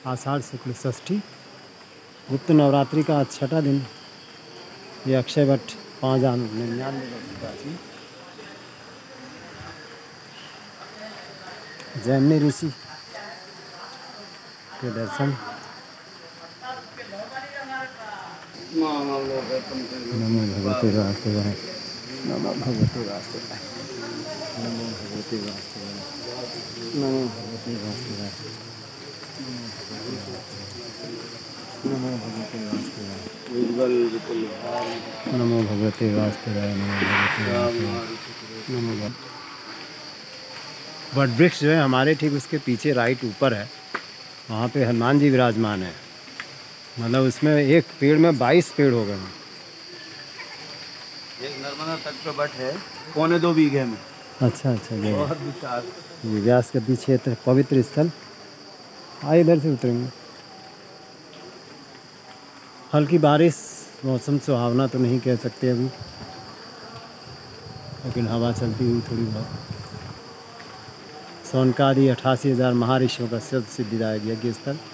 आषाढ़ शुक्ल षष्ठी, गुप्त नवरात्रि का 6ठा दिन। ये अक्षय वट 599 वर्ष प्राचीन जैमिनी ऋषि के दर्शन। नमो भगवते वासुदेवाय, नमो भगवते वासुदेवाय, नमो भगवते वासुदेवाय, नमो भगवते वासुदेवाय, नमो भगवते वासुदेवाय, नमो भगवते वासुदेवाय, नमो भगवते। वट वृक्ष जो है हमारे ठीक उसके पीछे राइट ऊपर है, वहाँ पे हनुमान जी विराजमान है। मतलब उसमें एक पेड़ में 22 पेड़ हो गए हैं। एक नर्मदा तट पे वट है 2.25 बीघे में। अच्छा अच्छा, बहुत विशाल। ये व्यास के पीछे क्षेत्र पवित्र स्थल। आइए इधर से उतरेंगे। हल्की बारिश, मौसम सुहावना तो नहीं कह सकते अभी, लेकिन हवा चलती हुई थोड़ी बहुत। सोनकादि 88,000 महाऋषियों का सिद्धिदायक यज्ञ स्थल।